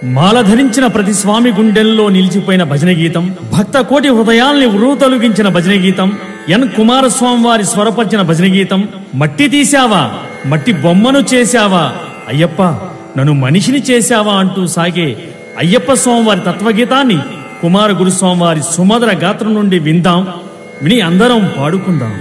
మాల ధరించిన ప్రతి స్వామి గుండెల్లో నిలిచిపోయిన భజన గీతం, భక్త కోటి హృదయాల్ని ఉరుతొలగించిన భజన గీతం, ఎన్ కుమారస్వామి వారి స్వరపరిచిన భజన గీతం. మట్టి తీశావా, మట్టి బొమ్మను చేశావా, అయ్యప్ప నన్ను మనిషిని చేశావా అంటూ సాగే అయ్యప్ప స్వామి వారి తత్వగీతాన్ని కుమార గురుస్వామి వారి సుమధుర గాత్రం నుండి విందాం, విని అందరం పాడుకుందాం.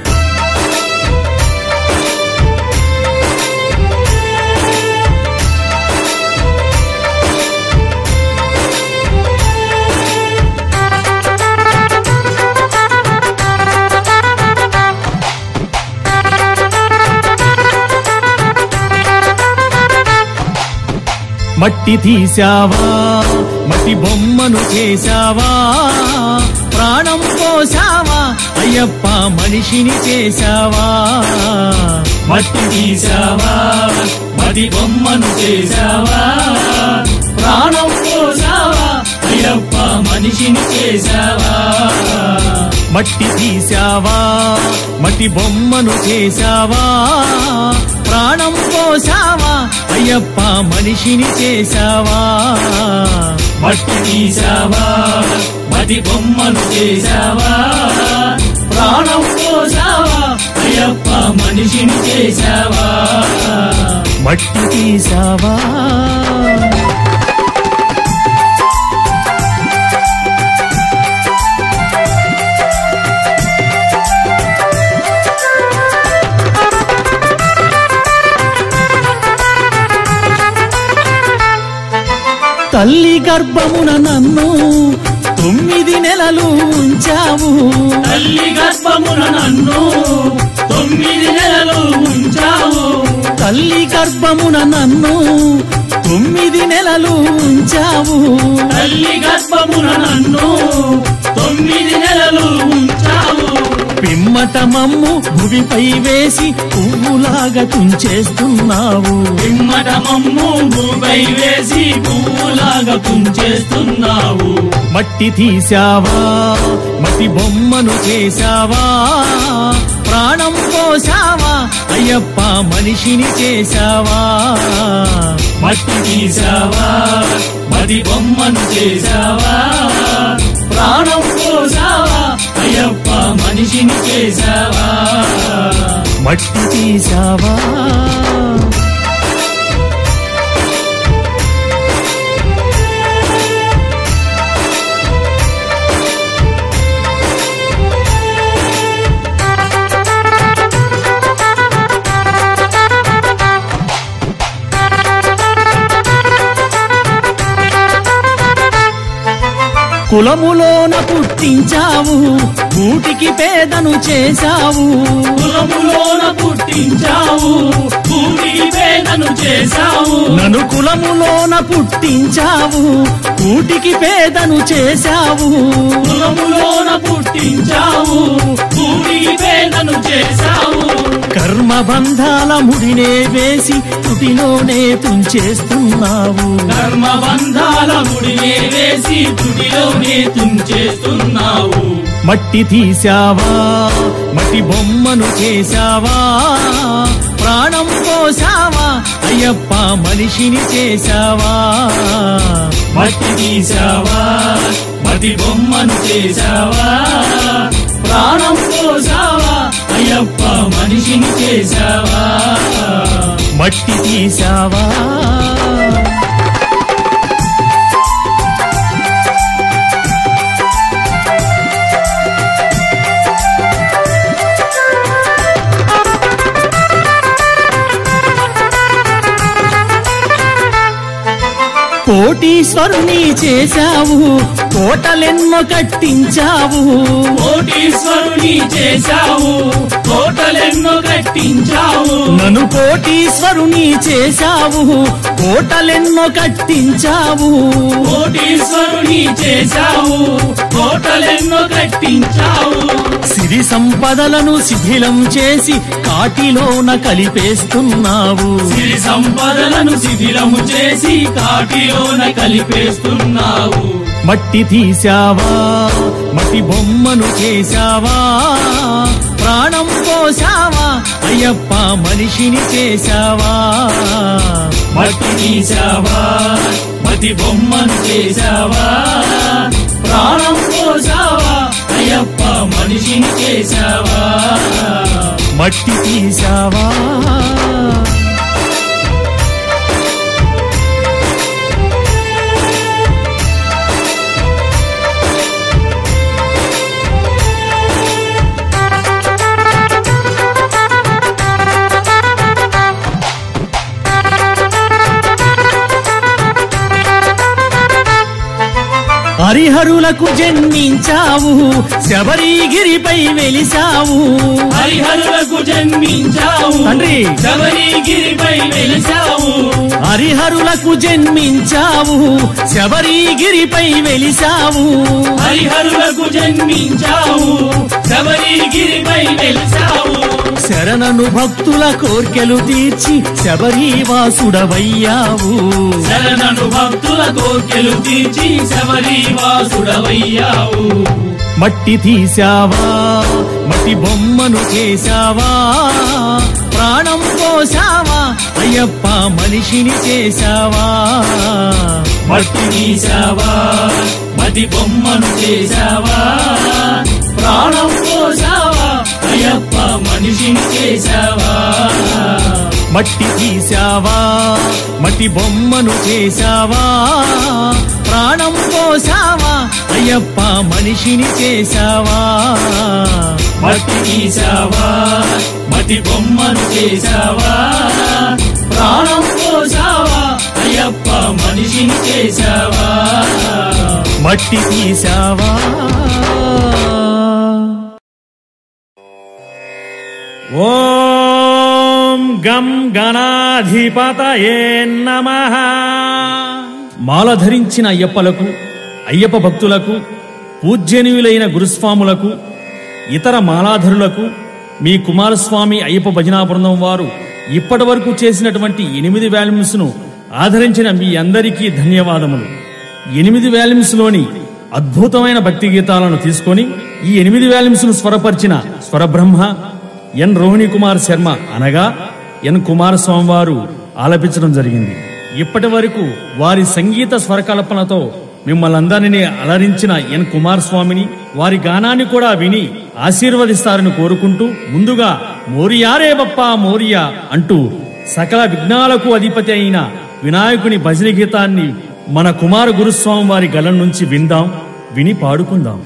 మట్టి తీశావా, మట్టి బొమ్మను చేశావా, ప్రాణం పోసావా, అయ్యప్ప మనిషిని చేశావా. మట్టి తీశావా, మట్టి బొమ్మను చేశావా, ప్రాణం పోసావా, అయ్యప్ప మనిషిని చేశావా. మట్టి తీశావా, మట్టి బొమ్మను చేశావా, ప్రాణం పోసావా, అయ్యప్ప మనిషిని చేశావా. మట్టి తీశావా, మట్టి బొమ్మను చేశావా, ప్రాణం పోసావా, అయ్యప్ప మనిషిని చేశావా. మట్టి తీశావా. తల్లి గర్భమున నన్ను 9 నెలలు ఉంచావు, తల్లి గర్భమున నన్ను 9 నెలలు ఉంచావు, తల్లి గర్భమున నన్ను 9 నెలలు ఉంచావు, తల్లి గర్భమున నన్ను 9 నెలలు ఉంచావు. పిమ్మట మమ్ము భూమిపై వేసి పువ్వులాగా తుంచేస్తున్నావు, పిమ్మట మమ్ము భూమిపై వేసి పువ్వులాగా తుంచేస్తున్నావు. మట్టి తీశావా, మట్టి బొమ్మను చేశావా, ప్రాణం పోసావా, అయ్యప్ప మనిషిని చేశావా. మట్టి తీశావా, మట్టి బొమ్మను చేశావా, ప్రాణం పోసావా, అయ్యప్ప మనిషిని చేశావా. మట్టి తీశావా. కులములోన పుట్టించావు, కూటికి పేదను చేశావు, కులములోన పుట్టించావు, కూటికి పేదను చేశావు. నన్ను కులములోన పుట్టించావు, కూటికి పేదను చేశావు, కులములోన పుట్టించావు, కూటికి పేదను చేశావు. కర్మబంధాల ముడినే వేసి తుటిలోనే తుంచేస్తున్నావు, కర్మబంధాల ముడినే వేసి తుడిలోనే తుంచేస్తున్నావు. మట్టి తీశావా, మట్టి బొమ్మను చేశావా, ప్రాణం పోసావా, అయ్యప్ప మనిషిని చేశావా. మట్టి తీశావా, మట్టి బొమ్మను చేశావా, ప్రాణం పోసావా, అయ్యప్ప మనిషిని చేశావా. మట్టి తీశావా. కోటీశ్వరుని చేశావు, కోటలెన్నో కట్టించావు, కోటీశ్వరుని చేశావు, కోటలెన్నో కట్టించావు. నన్ను కోటీశ్వరుని చేశావు, కోటలెన్నో కట్టించావు, కోటీశ్వరుని చేశావు, కోటలెన్నో కట్టించావు. సిరి సంపదలను శిథిలం చేసి కాటిలోన కలిపేస్తున్నావు, సిరి సంపదలను శిథిలము చేసి కాటిలోన కలిపేస్తున్నావు. మట్టి తీశావా, మట్టి బొమ్మను చేశావా, ప్రాణం పోసావా, అయ్యప్ప మనిషిని చేశావా. మట్టి తీశావా, మతి బొమ్మను చేశావా ప్రాణం పోసావా అయ్యప్ప మనిషిని చేశావా మట్టి తీసావా హరిహరులకు జన్మించావు శబరిగిరిపై వెలిసావు హరిహరులకు జన్మించావు తండ్రి శబరిగిరిపై వెలిసావు హరిహరులకు జన్మించావు శబరిగిరిపై వెలిసావు హరిహరులకు జన్మించావు శబరిగిరిపై వెలిసావు శరణను భక్తుల కోర్కెలు తీర్చి శబరివాసుడవయ్యావు శరణను భక్తుల కోర్కెలు తీర్చి శబరివాసుడవయ్యావు మట్టి తీసావా మట్టి బొమ్మను చేశావా ప్రాణం పోసావా అయ్యప్ప మనిషిని చేశావా మట్టి తీసావా మట్టి బొమ్మను చేశావా ప్రాణం పోసావా అయ్యప్ప మనిషిని చేశావా మట్టి తీసావా మట్టి బొమ్మను చేశావా ప్రాణం పోసావా అయ్యప్ప మనిషిని చేశావా మట్టి తీసావా మట్టి బొమ్మను చేశావా ప్రాణం పోసావా అయ్యప్ప మనిషిని చేశావా మట్టి తీసావా ఓం గం గణాధిపతయే నమః. మాల ధరించిన అయ్యప్పలకు అయ్యప్ప భక్తులకు పూజ్యనీయులైన గురుస్వాములకు ఇతర మాలాధరులకు మీ కుమారస్వామి అయ్యప్ప భజనా బృందం వారు ఇప్పటి వరకు చేసినటువంటి 8 వాల్యూమ్స్ ను ఆదరించిన మీ అందరికీ ధన్యవాదములు. 8 వాల్యూమ్స్ లోని అద్భుతమైన భక్తి గీతాలను తీసుకొని ఈ 8 వాల్యూమ్స్ ను స్వరపరిచిన స్వరబ్రహ్మ ఎన్ రోహిణి కుమార్ శర్మ అనగా ఎన్ కుమారస్వామి వారు ఆలపించడం జరిగింది. ఇప్పటి వరకు వారి సంగీత స్వరకల్పనతో మిమ్మల్ని అందరినీ అలరించిన ఎన్ కుమారస్వామిని వారి గానాన్ని కూడా విని ఆశీర్వదిస్తారని కోరుకుంటూ ముందుగా మోరియారే బప్పా మోరియా అంటూ సకల విఘ్నాలకు అధిపతి అయిన వినాయకుని భజన గీతాన్ని మన కుమార గురుస్వామి వారి గళం నుంచి విందాం, విని పాడుకుందాం.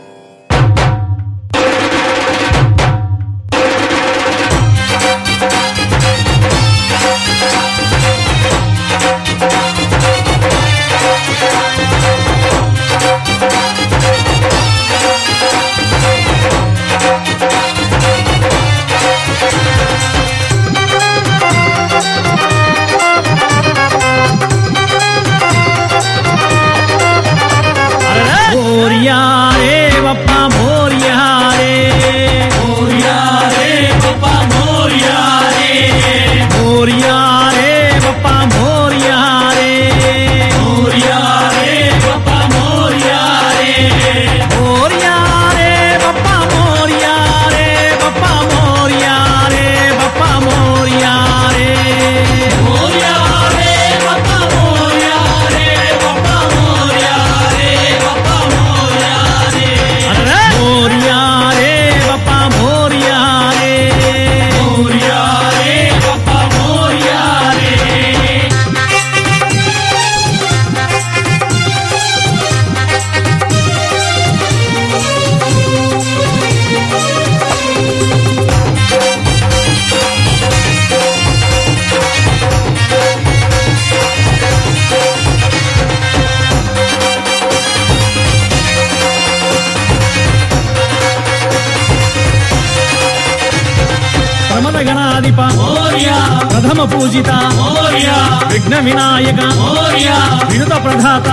ప్రథమ పూజిత విఘ్న వినాయక వినుత ప్రధాత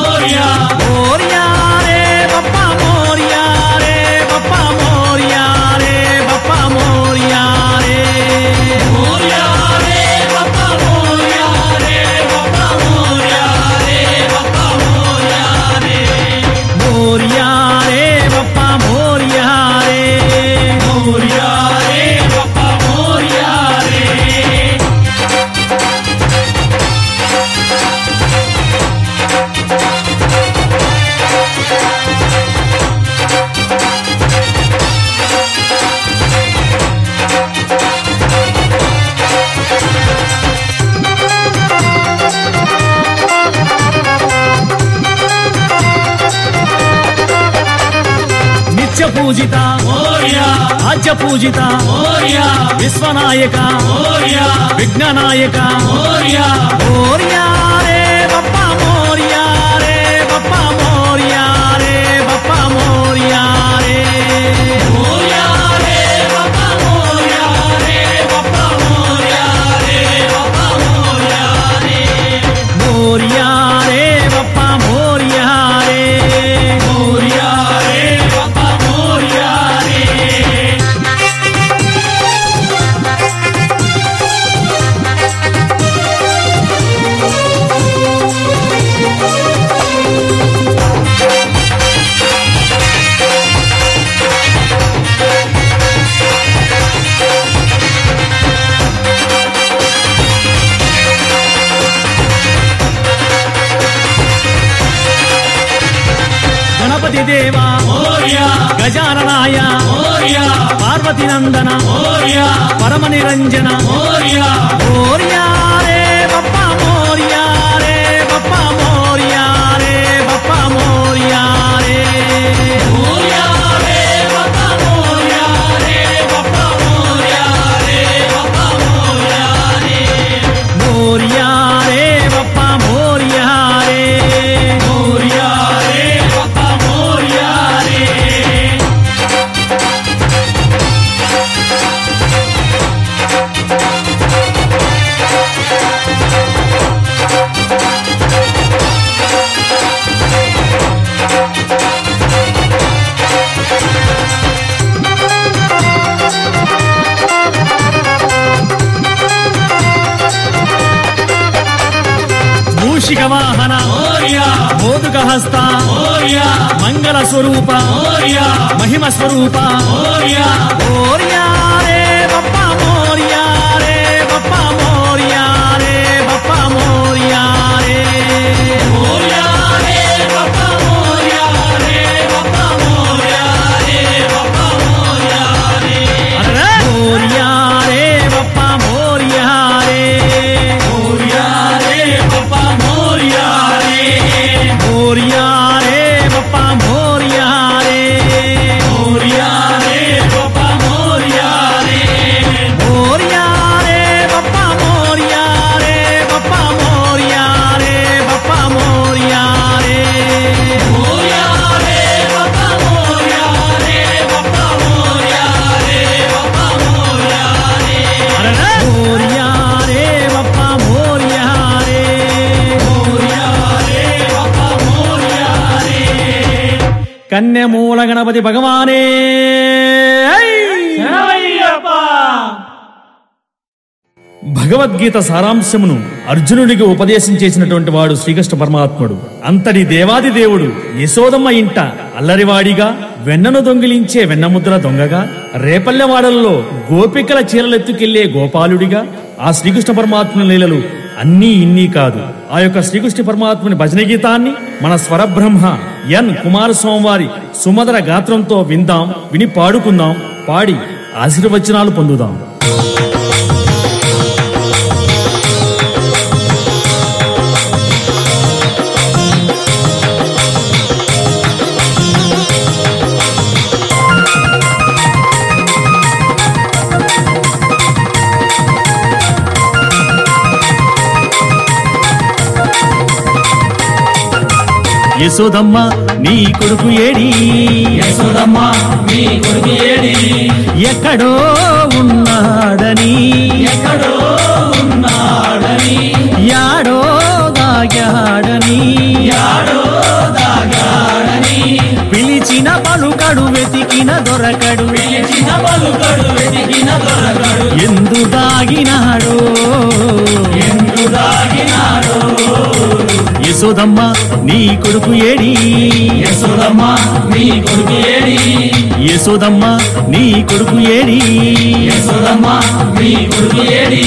మోరియా రే బప్పా మోరియా రే బప్పా మోరియా రే బప్పా మోరియా రే మోరియా రే బప్పా మోరియా రే బప్పా మోరియా రే బప్పా మోరియా రే మోరియా రే బప్పా మోరియా రే మోరియా రే బప్పా మోరియా రే పూజిత మోరియా ఆద్య పూజిత మోరియా విశ్వనాయక మోరియా విఘ్ననాయక మోరియా మోరియా రే బప్ప మోరియా రే బప్ప మోరియా రే బప్ప మోరియా రే మోరియా రే బప్ప మోరియా రే బప్ప మోరియా రే బప్ప మోరియా రే మోరియా రే బప్ప మోరియా రే మోరియా రే బప్ప మోరియా రే గణపతి దేవా మోరియా గజాననాయ మోరియా పార్వతి నందన మోరియా పరమ నిరంజన మోరియా మోరియా రే బప్ప మోరియా రే బప్ప మోరియా రే బప్ప మోరియా రే మోరియా రే బప్ప మోరియా రే బప్ప మోరియా రే బప్ప మోరియా రే మోరియా రే బప్ప మోరియా రే మోరియా రే బప్ప మోరియా రే మూషిక వాహన మోరియా మోదుక హస్త మోరియా మంగళ స్వరూప మోరియా మహిమ స్వరూప మోరియా మోరియా రే బప్ప మోరియా రే బప్ప మోరియా రే బప్ప మోరియా రే మోరియా రే బప్ప మోరియా రే బప్ప మోరియా రే బప్ప మోరియా రే అరే మోరియా రే బప్ప మోరియా రే మోరియా రే బప్ప మోరియా రే మోరియా రే బప్ప మోరియా రే మోరియా రే బప్ప మోరియా రే మోరియా రే బప్ప మోరియా రే బప్ప మోరియా రే బప్ప మోరియా రే మోరియా రే బప్ప మోరియా రే బప్ప మోరియా రే బప్ప మోరియా రే అరే మోరియా రే బప్ప మోరియా రే మోరియా రే బప్ప మోరియా రే కన్యమూల గణపతి భగవానే శరణమయ్యప్ప భగవద్గీత సారాంశమును అర్జునుడికి ఉపదేశం చేసినటువంటి వాడు శ్రీకృష్ణ పరమాత్ముడు. అంతటి దేవాది దేవుడు యశోదమ్మ ఇంట అల్లరివాడిగా, వెన్నను దొంగిలించే వెన్నముద్ర దొంగగా, రేపల్లెవాడల్లో గోపికల చీరలెత్తుకెళ్లే గోపాలుడిగా ఆ శ్రీకృష్ణ పరమాత్ముని లీలలు అన్నీ ఇన్నీ కాదు. ఆ యొక్క శ్రీకృష్ణ పరమాత్ముని భజన గీతాన్ని మన స్వరబ్రహ్మ ఎన్ కుమారస్వామి వారి సుమధుర గాత్రంతో విందాం, విని పాడుకుందాం, పాడి ఆశీర్వచనాలు పొందుదాం. యశోదమ్మ నీ కొడుకు ఏడి, యశోదమ్మ నీ కొడుకు ఏడి, ఎక్కడో ఉన్నాడని, ఎక్కడో ఉన్నాడని, యాడో దాగాడని, యాడో దాగాడని, పిలిచిన పలుకడు వెతికిన దొరకడు, పిలిచిన పలుకడు వెతికిన దొరకడు, ఎందు దాగినాడో, ఎందు దాగినాడో. యశోదమ్మ నీ కొడుకు ఏడి, యశోదమ్మ నీ కొడుకు ఏడి, యశోదమ్మ నీ కొడుకు ఏడి. యశోదమ్మ నీ కొడుకు ఏడి.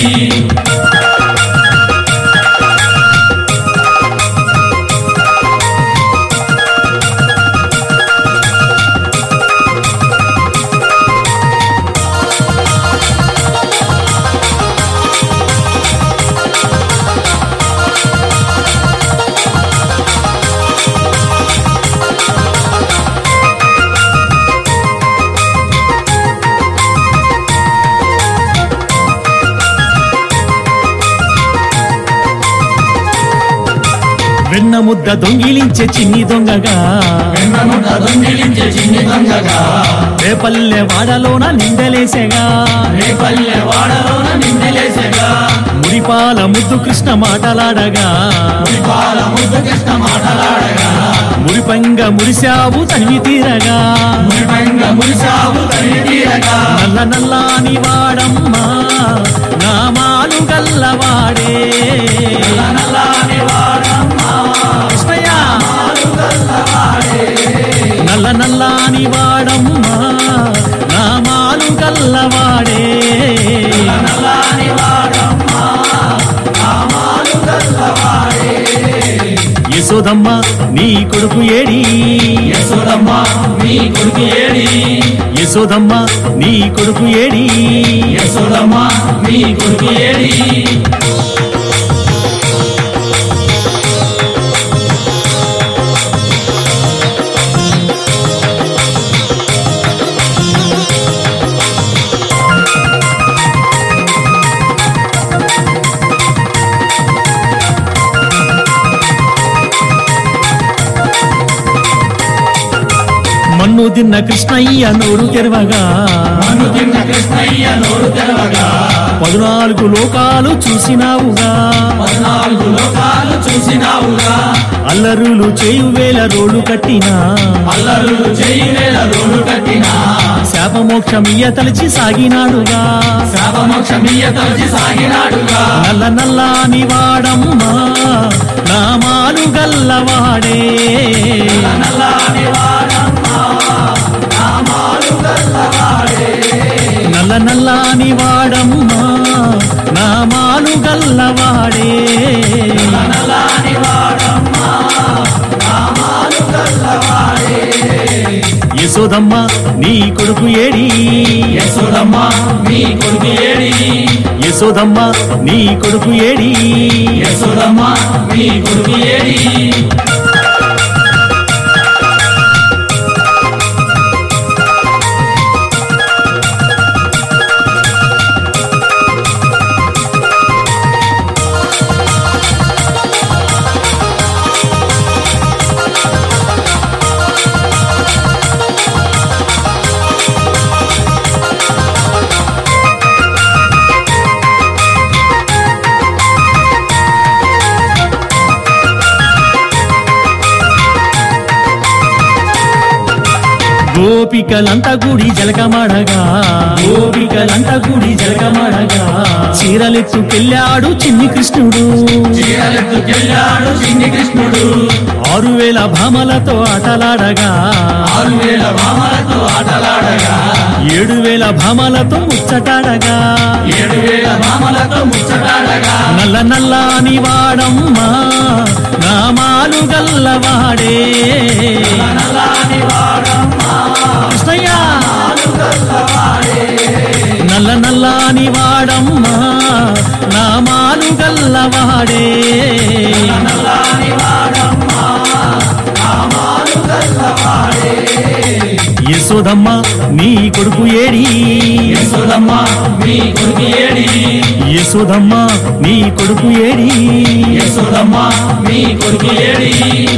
ముద్ద దొంగిలించే చిన్ని దొంగగా వెన్నముద్ద దొంగిలించే చిన్ని దొంగగా రేపల్లె వాడలోన నిందలేసేగా రేపల్లె వాడలోన నిందలేసేగా మురిపాల ముద్దు కృష్ణ మాటలాడగా మురిపాల ముద్దు కృష్ణ మాటలాడగా మురిపంగ మురిశావు తనివి తీరగా మురిపంగ మురిశావు తనివి తీరగా నల్ల నల్లాని వాడమ్మా నామాలు గల్లవాడే నల్లని వాడమ్మా కృష్ణయ్య నామాలు గల్లవాడే నల్ల నల్లాని వాడమ్మా నామాలు గల్లవాడే నల్లని వాడమ్మా నామాలు గల్లవాడే యశోదమ్మ నీ కొడుకు ఏడి యశోదమ్మ నీ కొడుకు ఏడి యశోదమ్మ నీ కొడుకు ఏడి యశోదమ్మ నీ కొడుకు ఏడి మన్ను తిన్న కృష్ణయ్య నోరు తెరవగా మన్ను తిన్న కృష్ణయ్య నోరు తెరవగా 14 లోకాలు చూసినావుగా 14 లోకాలు చూసినావుగా అల్లరులు చేయు వేల రోలు కట్టినా అల్లరులు చేయి వేల రోడ్డు కట్టినా శాపమోక్షమియ్య తలచి సాగినాడుగా శాపమోక్షమియ్య తలచి సాగినాడుగా నల్ల నల్లాని వాడమ్మా నామాలు గల్లవాడే నల్లని వాడమ్మా నామాలు గల్లవాడే నల్ల నల్లాని వాడమ్మా నామాలు గల్లవాడే నల్లని వాడమ్మా నామాలు గల్లవాడే యశోదమ్మ నీ కొడుకు ఏడి యశోదమ్మ నీ కొడుకు ఏడి యశోదమ్మ నీ కొడుకు ఏడి యశోదమ్మ నీ కొడుకు ఏడి గోపికలంతా గుడి జలకమాడగా గోపికలంతా గుడి జలకమాడగా చీరలెత్తుకెళ్ళాడు చిన్ని కృష్ణుడు చీరలెత్తుకెళ్ళాడు చిన్ని కృష్ణుడు 6000 భామలతో ఆటలాడగా 6000 భామలతో ఆటలాడగా 7000 భామలతో ముచ్చటాడగా 7000 భామలతో ముచ్చటాడగా నల్ల నల్లాని వాడమ్మా నామాలు గల్లవాడే నల్లని వాడమ్మా కృష్ణయ్య నామాలు గల్లవాడే నల్ల నల్లాని వాడమ్మా నామాలు గల్లవాడే నల్లని వాడమ్మా నామాలు గల్లవాడే యశోదమ్మ నీ కొడుకు ఏడి యశోదమ్మ నీ కొడుకు ఏడి యశోదమ్మ నీ కొడుకు ఏడి యశోదమ్మ నీ కొడుకు ఏడి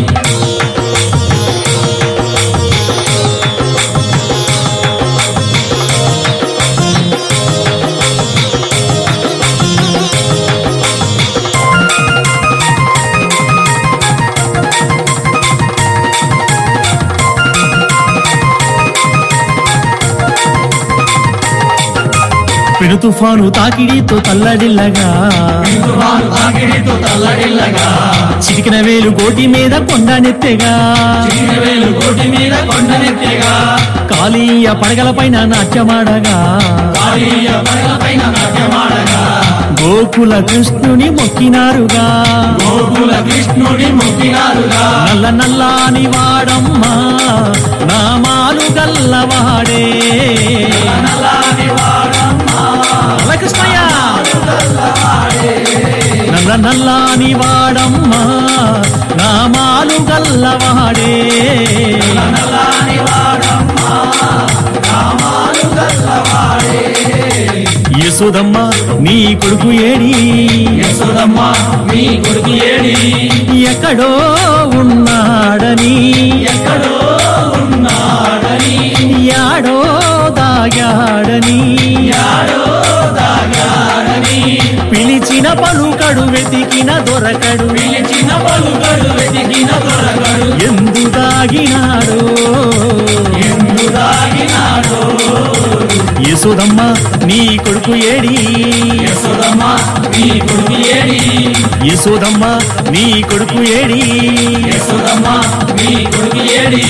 పెను తుఫాను తాకిడితో తల్లడిల్లగా తుఫాను తాకిడితో తల్లడిల్లగా చిటికిన వేలు గోటి మీద కొండనెత్తెగా చిన్న వేలు కోటి మీద కొండనెత్తేగా కాళీయ పడగల పైన నాట్యమాడగా కాళీయ పడగలపైన నాట్యమాడగా గోకుల కృష్ణుని మొక్కినారుగా గోకుల కృష్ణుడి మొక్కినారుగా నల్ల నల్లాని వాడమ్మా నామాలు గల్లవాడే నల్లని వాడమ్మా నల్ల కృష్ణయ్య గల్లవాడే నల్ల నల్లాని వాడమ్మా నామాలు గల్లవాడే నల్లని వాడమ్మా నామాలు గల్లవాడే యశోదమ్మ నీ కొడుకు ఏడి యశోదమ్మ నీ కొడుకు ఏడి ఎక్కడో ఉన్నాడని ఎక్కడో ఉన్నాడని యాడో దాగాడని యాడో దాగాడని పిలిచిన పలుకడు వెతికిన దొరకడు పిలిచిన పలుకడు వెతికిన దొరకడు ఎందు దాగినాడో ఎందు దాగినాడో యశోదమ్మ నీ కొడుకు ఏడి యశోదమ్మ నీ కొడుకు ఏడి యశోదమ్మ నీ కొడుకు ఏడి యశోదమ్మ నీ కొడుకు ఏడి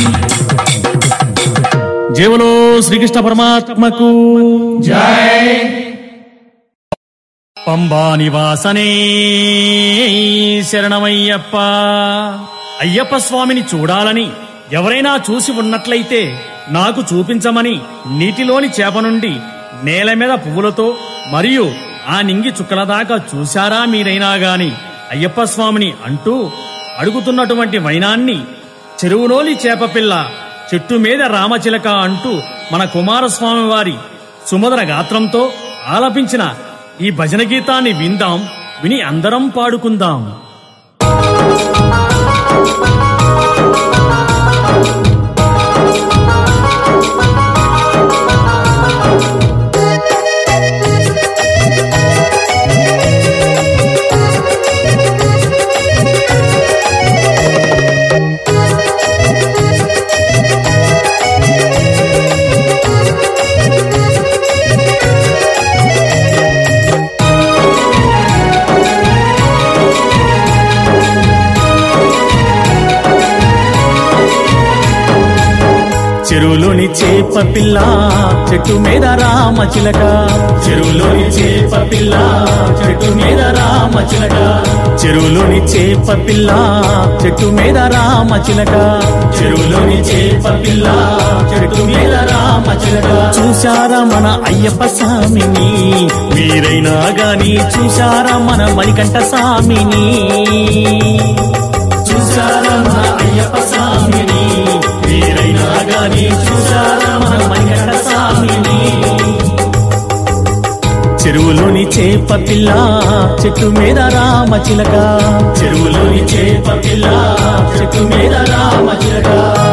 జయములో శ్రీకృష్ణ పరమాత్మకు జై పంబా నివాసనే శరణమయ్యప్ప. అయ్యప్ప స్వామిని చూడాలని ఎవరైనా చూసి ఉన్నట్లయితే నాకు చూపించమని నీటిలోని చేప నుండి నేల మీద పువ్వులతో మరియు ఆ నింగి చుక్కల దాకా చూశారా మీరైనా గాని అయ్యప్ప స్వామిని అంటూ అడుగుతున్నటువంటి వైనాన్ని చెరువులోని చేపపిల్ల చెట్టు మీద రామచిలక అంటూ మన కుమారస్వామి వారి సుమధుర గాత్రంతో ఆలపించిన ఈ భజన గీతాన్ని విందాం, విని అందరం పాడుకుందాం. చెరువులోని చేప పిల్ల చెట్టు మీద రామచిలక, చెరువులోని చేప పిల్ల చెట్టు మీద రామచిలక, చెరువులోని చేప పిల్ల చెట్టు మీద రామచిలక, చెరువులోని చేప పిల్ల చెట్టు మీద రామచిలక. చూశారా మన అయ్యప్ప స్వామిని మీరైనా గాని, చూశారా మన మణికంఠ స్వామిని, చూశారా మన అయ్యప్ప స్వామిని మీరైనా గాని, చూశారా మన మణికంఠ స్వామిని. చెరువులోని చేప పిల్ల చెట్టు మీద రామచిలక, చెరువులోని చేప పిల్ల చెట్టు మీద రామచిలక.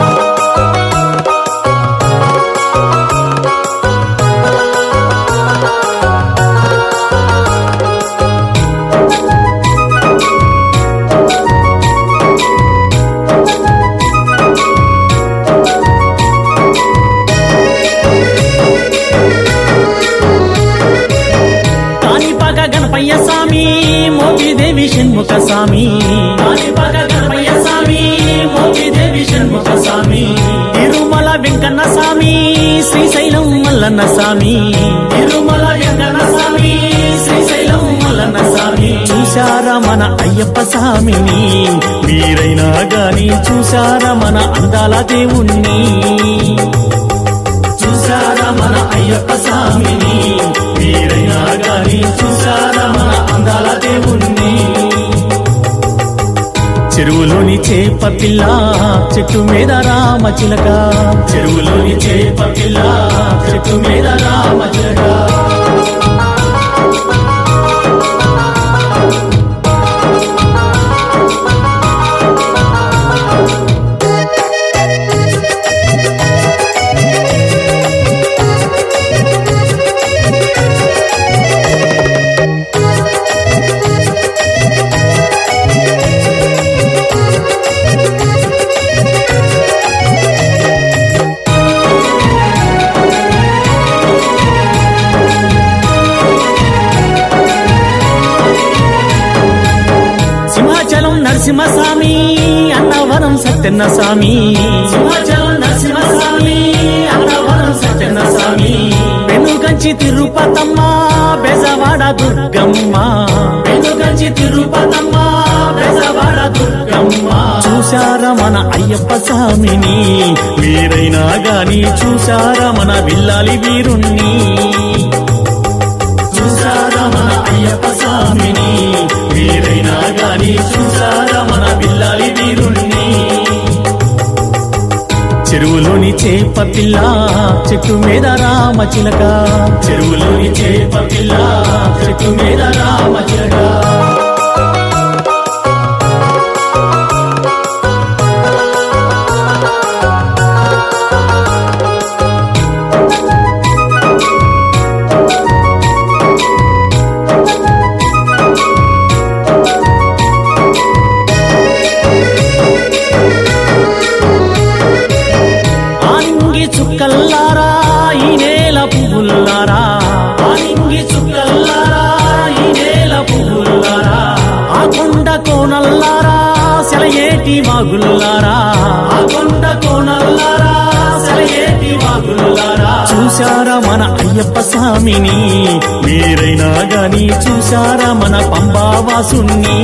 గణపయ్య స్వామి మోపిదేవి షణ్ముఖ స్వామి, కాణిపాక గణపయ్య స్వామి మోపిదేవి షణ్ముఖ స్వామి, తిరుమల వెంకన్న స్వామి శ్రీశైలం మల్లన్న స్వామి, తిరుమల వెంకన్న స్వామి శ్రీశైలం మల్లన్న స్వామి. చూశారా మన అయ్యప్ప స్వామిని మీరైనా గాని, చూశారా మన అందాల దేవుణ్ణి, చూశారా మన అయ్యప్ప స్వామిని మీరైనా గాని, చూశారా మన అందాల దేవుణ్ణి. చెరువులోని చేప పిల్ల చెట్టు మీద రామచిలక, చెరువులోని చేప పిల్ల చెట్టు మీద రామచిలక. నరసింహస్వామి అన్నవరం సత్యన్న స్వామి, సింహాచలం నరసింహస్వామి అన్నవరం సత్యన్న స్వామి, వెనుకంచి తిరుపతమ్మ బెజవాడ దుర్గమ్మ, వెనుకంచి తిరుపతమ్మ బెజవాడ దుర్గమ్మ. చూశారా మన అయ్యప్ప స్వామిని మీరైనా గాని, చూశారా మన విల్లాలి వీరుణ్ణి, చూశారా మన అయ్యప్ప స్వామిని మీరైనా గాని, చూశారా మన విల్లాలి వీరుణ్ణి. చెరువులోని చేప పిల్ల చెట్టు మీద రామచిలక, చెరువులోని చేప పిల్ల చెట్టు మీద రామచిలక. చుక్కల్లారా ఈ నేల పువ్వుల్లారా, ఆనింగి చుక్కల్లారా ఈ నేల పువ్వుల్లారా, ఆ కొండ కోనల్లారా సెలయేటి వాగుల్లారా, ఆ కొండ కోనల్లారా సెలయేటి వాగుల్లారా. చూశారా మన అయ్యప్ప స్వామిని, మీరైనా గాని చూశారా మన పంబావాసుని,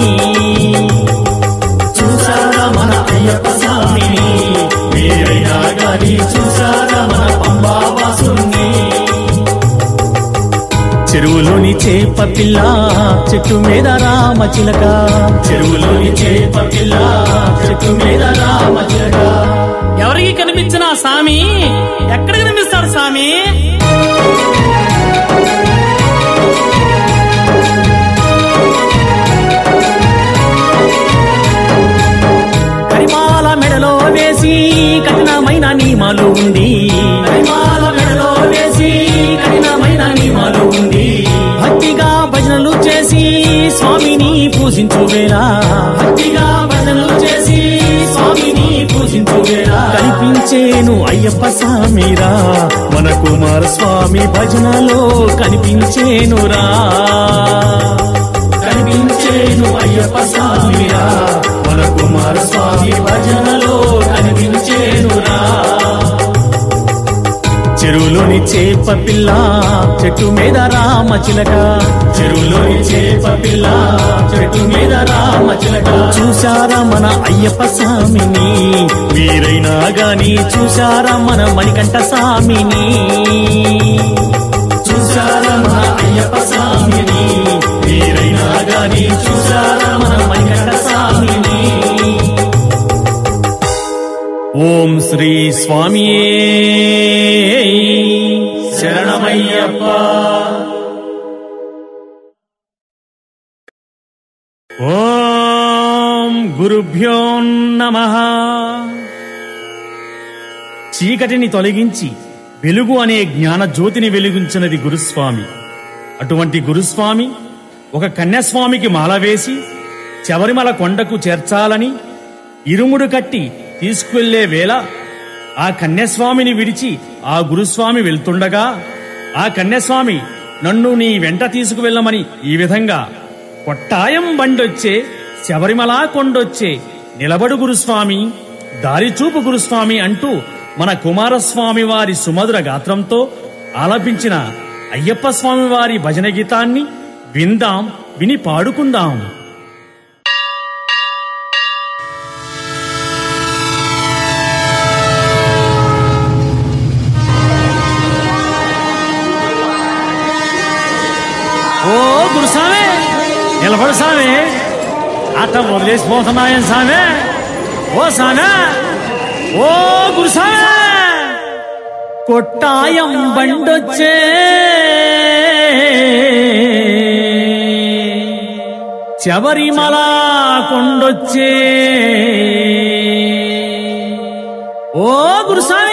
చూశారా మన అయ్యప్ప స్వామిని, మీరైనా గాని చూశారా మన పంబావాసుని. చెరువులోని చేప పిల్ల చెట్టు మీద రామచిలక, చెరువులోని చేప పిల్ల చెట్టు మీద రామచిలక. ఎవరికి కనిపించిన స్వామి ఎక్కడ కనిపిస్తాడు స్వామి? కరిమాల మెడలో వేసి కఠినమైన నియమాలు ఉంది, కరిమాల మెడలో వేసి కఠినమైన నియమాలు ఉంది. భక్తిగా భజనలు చేసి స్వామిని పూజించు వేళ, భక్తిగా భజనలు చేసి స్వామిని పూజించు వేళ కనిపించేను అయ్యప్ప స్వామిరా, మన కుమారస్వామి భజనలో కనిపించేనురా, కనిపించేను అయ్యప్ప స్వామిరా, మన కుమారస్వామి భజనలో కనిపించేనురా. చెరువులోని చేప పిల్ల చెట్టు మీద రామచిలక, చెరువులోని చేప పిల్ల చెట్టు మీద రామచిలక. చూశారా మన అయ్యప్ప స్వామిని, మీరైనా గాని చూశారా మన మణికంఠ స్వామిని, చూశారా మన అయ్యప్ప స్వామిని, మీరైనా గాని చూశారా మన మణికంఠ స్వామిని. ఓం శ్రీ స్వామియే శరణమయ్యప్ప. ఓం గురుభ్యో నమః. చీకటిని తొలగించి వెలుగు అనే జ్ఞాన జ్యోతిని వెలిగించినది గురుస్వామి. అటువంటి గురుస్వామి ఒక కన్యాస్వామికి మాల వేసి శబరిమల కొండకు చేర్చాలని ఇరుముడు కట్టి తీసుకువెళ్లే వేళ ఆ కన్యాస్వామిని విడిచి ఆ గురుస్వామి వెళ్తుండగా ఆ కన్యాస్వామి నన్ను నీ వెంట తీసుకువెళ్ళమని ఈ విధంగా కొట్టాయం బండొచ్చే శబరిమల కొండొచ్చే నిలబడు గురుస్వామి, దారిచూపు గురుస్వామి అంటూ మన కుమారస్వామి వారి సుమధుర గాత్రంతో ఆలపించిన అయ్యప్ప స్వామి వారి భజన గీతాన్ని విందాం, విని పాడుకుందాం. ఓ గురుస్వామి నిలబడు స్వామి, అట్ట వదిలేసిపోతున్నాయని స్వామి, ఓ స్వామి, ఓ గురుస్వామి. కొట్టాయం బండొచ్చే శబరిమల కొండొచ్చే, ఓ గురుస్వామి.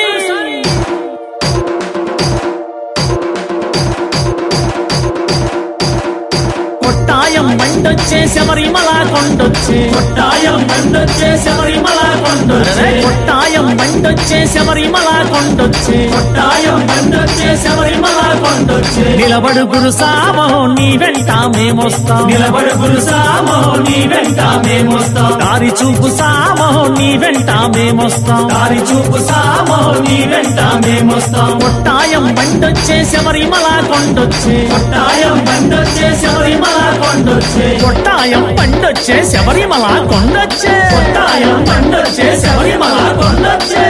కొట్టాయం బండొచ్చే శబరిమల కొండొచ్చే, కొట్టాయం బండొచ్చే శబరిమల కొండొచ్చే, కొట్టాయం బండొచ్చే శబరిమల కొండొచ్చే, కొట్టాయం బండొచ్చే శబరిమల కొండొచ్చే. నిలబడు గురుసామో నీ వెంట మేమొస్తాం, నిలబడు గురుసామో నీ వెంట మేమొస్తాం, దారి చూపు సామో నీ వెంట మేమొస్తాం, దారి చూపు సామో నీ వెంట మేమొస్తాం. కొట్టాయం బండొచ్చే శబరిమల కొండొచ్చే, కొట్టాయం బండొచ్చే శబరిమల కొండొచ్చే, కొట్టాయం బండొచ్చే శబరిమల కొండొచ్చే, కొట్టాయం బండొచ్చే శబరిమల కొండొచ్చే.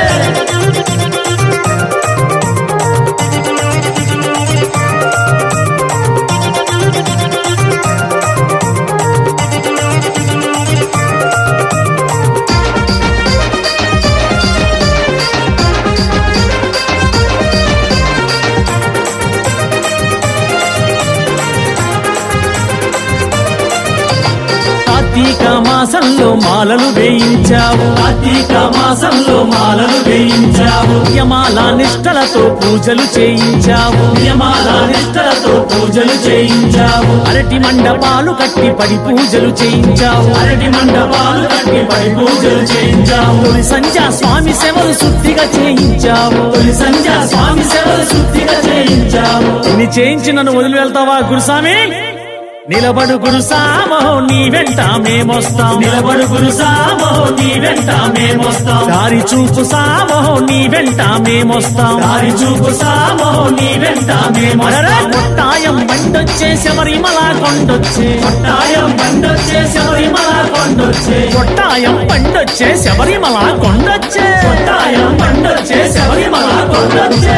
మాసంలో మాలలు వేయించావు కార్తీక మాసంలో మాలలు వేయించావు నియమాల నిష్టలతో పూజలు చేయించావు నియమాల నిష్టలతో పూజలు చేయించావు అరటి మండపాలు కట్టి పడి పూజలు చేయించావు అరటి మండపాలు కట్టి పడి పూజలు చేయించావు తొలి సంధ్యా స్వామి సేవలు శుద్ధిగా చేయించావు తొలి సంధ్యా స్వామి సేవలు శుద్ధిగా చేయించావు ఇన్ని చేయించి నన్ను వదిలి వెళ్తావా గురుస్వామి నిలబడు గురుసామో నీ వెంట మేమొస్తాం నిలబడు గురు సామో నీ వెంట మేమొస్తాం దారి చూపు సామో నీ వెంట మేమొస్తాం దారి చూపు సామో నీ వెంట అరరా మేమొస్తాం కొట్టాయం బండొచ్చే శబరిమల కొండొచ్చే కొట్టాయం బండొచ్చే శబరిమల కొండొచ్చే కొట్టాయం బండొచ్చే శబరిమల కొండొచ్చే కొట్టాయం బండొచ్చే శబరిమల కొండొచ్చే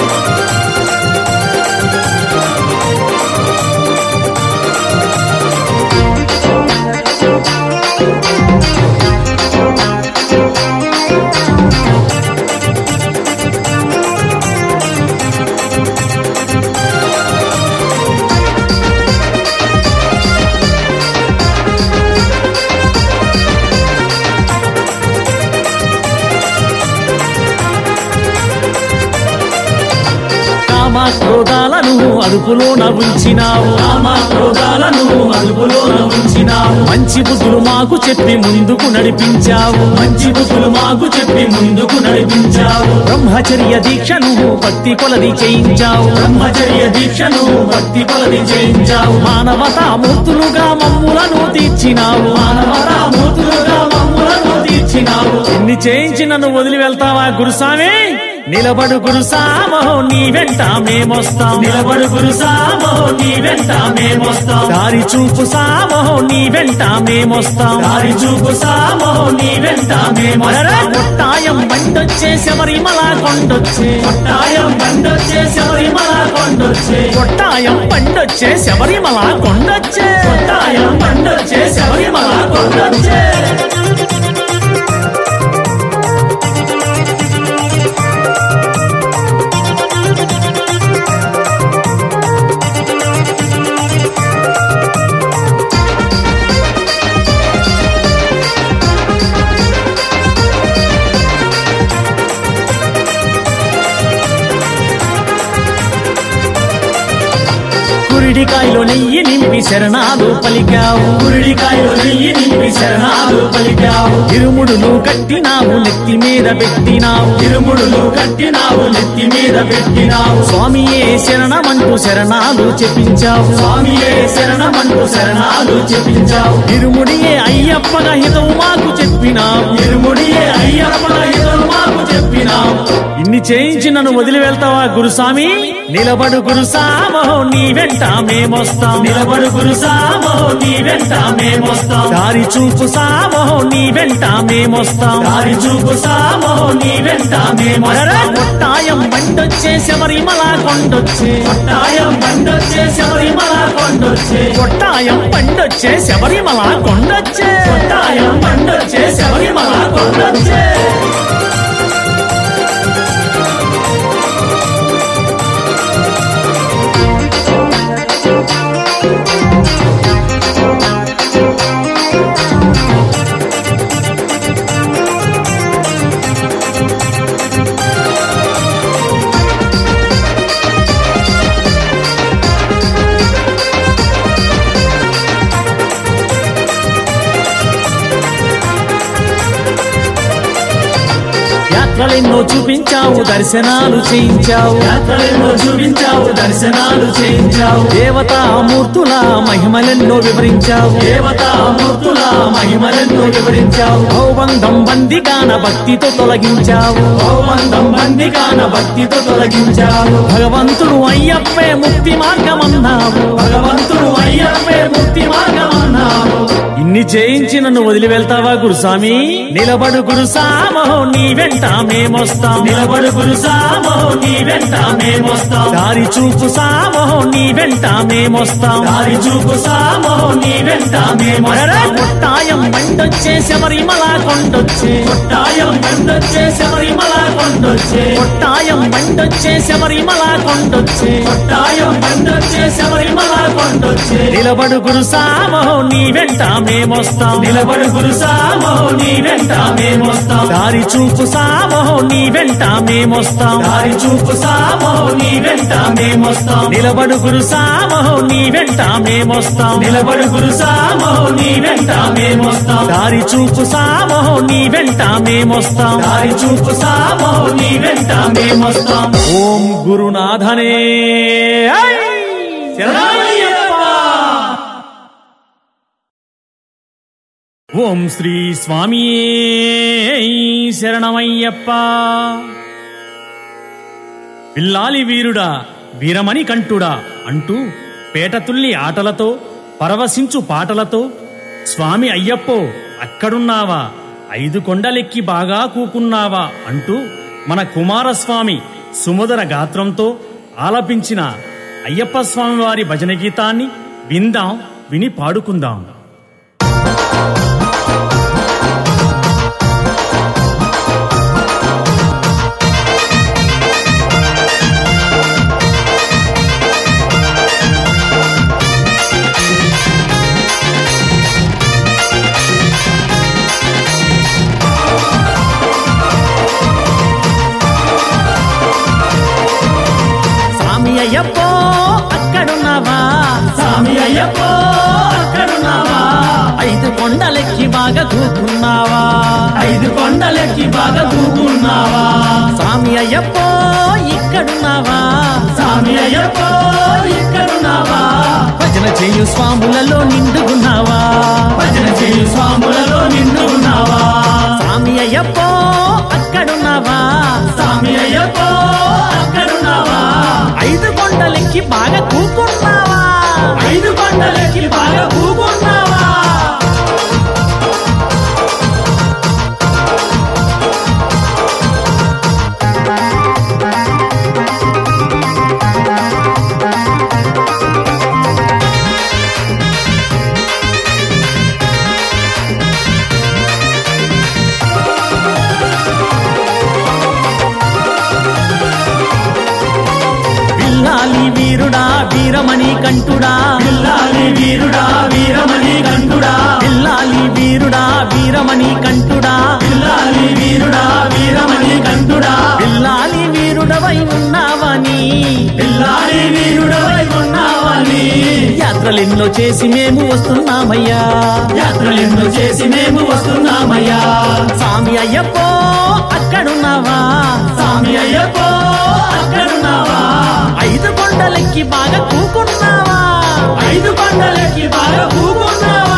క్రోధాలను అదుపులోన ఉంచినావు కామ క్రోధాలను అదుపులోన ఉంచినావు మంచి బుద్ధులు మాకు చెప్పి ముందుకు నడిపించావు మంచి బుద్ధులు మాకు చెప్పి ముందుకు నడిపించావు బ్రహ్మచర్య దీక్షను భక్తి కొలది చేయించావు బ్రహ్మచర్య దీక్షను భక్తి కొలది చేయించావు మానవతా మూర్తులుగా మమ్ములను తీర్చినావు మానవరామూర్తులుగా మమ్ములను తీర్చినావు ఇన్ని చేయించి నన్ను వదిలి వెళ్తావా గురుస్వామి నిలబడు గురుసామో నీ వెంట మేమొస్తాం నిలబడు గురు సామో నీ వెంట మేమొస్తాం దారి చూపు సామో నీ వెంట మేమొస్తాం దారి చూపు సామో నీ వెంట అరరా మేమొస్తాం కొట్టాయం బండొచ్చే శబరిమల కొండొచ్చే కొట్టాయం బండొచ్చే శబరిమల కొండొచ్చే కొట్టాయం బండొచ్చే శబరిమల కొండొచ్చే కొట్టాయం బండొచ్చే శబరిమల కొండొచ్చే కురిడికాయలో నెయ్యి నింపి శరణాలు పలికావు కురిడికాయలు నెయ్యి నింపి శరణాలు పలికావు ఇరుముడులు కట్టినావు నెత్తి మీద పెట్టినావు ఇరుముడులు కట్టినావు నెత్తి మీద పెట్టినావు స్వామియే శరణమంటూ శరణాలు చెప్పించావు స్వామియే శరణమంటూ శరణాలు చెప్పించావు ఇరుముడియే అయ్యప్పగా హితవు మాకు చెప్పినావు ఇరుముడియే అయ్యప్ప ఇతరు మాకు చెప్పినావు ఇన్ని చేయించి నన్ను వదిలి వెళ్తావా గురుస్వామి నిలబడు గురుసామో నీ వెంట మేమొస్తాం నిలబడు గురు సామో నీ వెంట మేమొస్తాం దారి చూపు సామో నీ వెంట మేమొస్తాం దారి చూపు సామో నీ వెంట అరరా మేమొస్తాం కొట్టాయం బండొచ్చే శబరిమల కొండొచ్చే కొట్టాయం బండొచ్చే శబరిమల కొండొచ్చే కొట్టాయం బండొచ్చే శబరిమల కొండొచ్చే కొట్టాయం బండొచ్చే శబరిమల కొండొచ్చే యాత్రలెన్నో చూపించావు దర్శనాలు చేయించావు యాత్రలెన్నో చూపించావు దర్శనాలు చేయించావు దేవతామూర్తుల మహిమలెన్నో వివరించావు దేవతామూర్తుల మహిమలెన్నో వివరించావు భౌబంధం బందిగాన భక్తితో తొలగించావు భౌమందం బందిగాన భక్తితో తొలగించావు భగవంతుడు అయ్యప్పే ముక్తి మార్గమన్నావు భగవంతుడు అయ్యప్పే ముక్తి మార్గమన్నావు ఇన్ని చేయించి నన్ను వదిలి వెళ్తావా గురుస్వామి నిలబడు గురుసామో నీ వెంట మేమొస్తాం నిలబడు గురు సామో నీ వెంట మేమొస్తాం దారి చూపు సామో నీ వెంట మేమొస్తాం దారి చూపు సామో నీ వెంట అరరా మేమొస్తాం కొట్టాయం బండొచ్చే శబరిమల కొండొచ్చే కొట్టాయం బండొచ్చే శబరిమల కొండొచ్చే కొట్టాయం బండొచ్చే శబరిమల కొండొచ్చే కొట్టాయం బండొచ్చే శబరిమల కొండొచ్చే నిలబడు గురుసామో నీ వెంట మేమొస్తాం నిలబడు గురుసామో నీ వెంట మేమొస్తాం దారి చూపు సామో నీ వెంట మేమొస్తాం దారి చూపు సామో నీ వెంట మేమొస్తాం నిలబడు గురుసామో నీ వెంట మేమొస్తాం నిలబడు గురుసామో నీ వెంట మేమొస్తాం దారి చూపు సామో నీ వెంట మేమొస్తాం దారి చూపు సామో నీ వెంట మేమొస్తాం ఓం గురునాథనే శరణమయ్యప్ప ఓం శ్రీ స్వామియే శరణమయ్యప్ప పిల్లాలి వీరుడా వీరమణి కంఠుడా అంటూ పేటతుల్లి ఆటలతో పరవశించు పాటలతో స్వామి అయ్యప్పో అక్కడున్నావా 5 కొండలెక్కి బాగా కూకున్నావా అంటూ మన కుమారస్వామి సుమధుర గాత్రంతో ఆలపించిన అయ్యప్ప స్వామి వారి భజన గీతాన్ని విందాం, విని పాడుకుందాం. అయ్యప్పో అక్కడున్నావా స్వామి అయ్యప్పో అక్కడున్నావా 5 కొండలెక్కి బాగా కూకున్నావా 5 కొండలెక్కి బాగా కూకున్నావా స్వామి అయ్యప్పో ఇక్కడున్నావా స్వామి అయ్యప్పో ఇక్కడున్నావా భజన చేయు స్వాములలో నిండుకున్నావా భజన చేయు స్వాములలో నిండుకున్నావా స్వామి అయ్యప్పో అక్కడున్నావా స్వామి అయ్యప్పో అక్కడున్నావా 5 కొండలెక్కి బాగా కూకున్నావా 5 కొండలెక్కి బాగా కూకున్నావా పిల్లాలి వీరుడా వీరమణి కంఠుడా పిల్లాలి వీరుడా వీరమణి కంఠుడా పిల్లాలి వీరుడా వీరమణి కంఠుడా పిల్లాలి వీరుడా వీరమణి కంఠుడా పిల్లాలి వీరుడవై ఉన్నావని పిల్లాలి వీరుడవై ఉన్నావని యాత్రలెన్నో చేసి మేము వస్తున్నామయ్యా యాత్రలెన్నో చేసి మేము వస్తున్నామయ్యా స్వామి అయ్యప్పో అక్కడున్నావా స్వామి అయ్యప్పో అక్కడున్నావా 5 కొండలెక్కి బాగా కూకున్నావా 5 కొండలెక్కి బాగా కూకున్నావా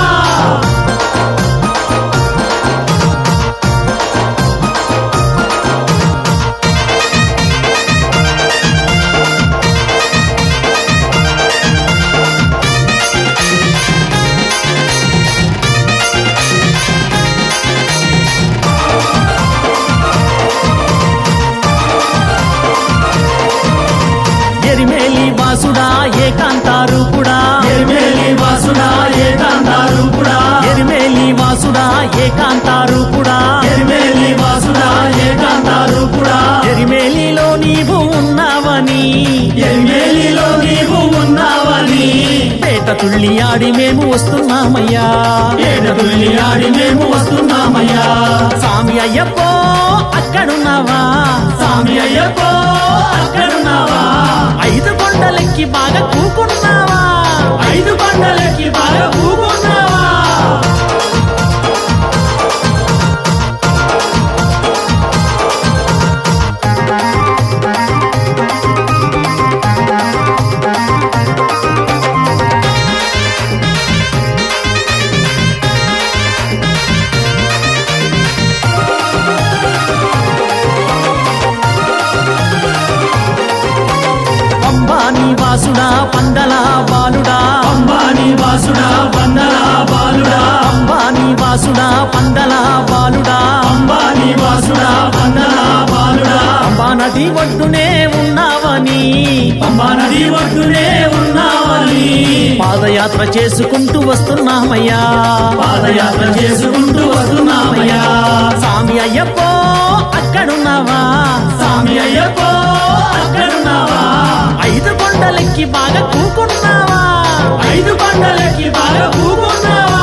ఎరిమేలి వాసుడా ఏకాంత రూపుడా ఎరిమేలి వాసుడా ఏకాంత రూపుడా ఎరిమేలి వాసుడా ఏకాంత రూపుడా ఎరిమేలి వాసుడా ఏకాంత రూపుడా ఎరిమేలిలో నీవు ఉన్నావని ఎరిమేలిలో నీవు ఉన్నావని పేట తుళ్ళి ఆడి మేము వస్తున్నామయ్యా ఏడతుల్లి ఆడి మేము వస్తున్నామయ్యా స్వామి అయ్యప్పో అక్కడున్నావా స్వామి అయ్యప్పో అక్కడున్నావా 5 కొండలెక్కి బాగా కూకున్నావా 5 కొండలెక్కి బాగా కూకున్నావా అంబానీ వాసుడా పందల బాలుడా అంబానీ వాసుడా పందల బాలుడా అంబానీ వాసుడా పందల బాలుడా అంబానీ వాసుడా పందల బాలుడా అంబా నది ఒడ్డునే ఉన్నావని పంబా నది ఒడ్డునే ఉన్నావని పాదయాత్ర చేసుకుంటూ వస్తున్నామయ్యా పాదయాత్ర చేసుకుంటూ వస్తున్నామయ్యా స్వామి అయ్యప్పో అక్కడున్నావా స్వామి అయ్యప్పో అక్కడున్నావా 5 కొండలెక్కి బాగా కూకున్నావా ఐదు కొండలెక్కి బాగా ఊగున్నావా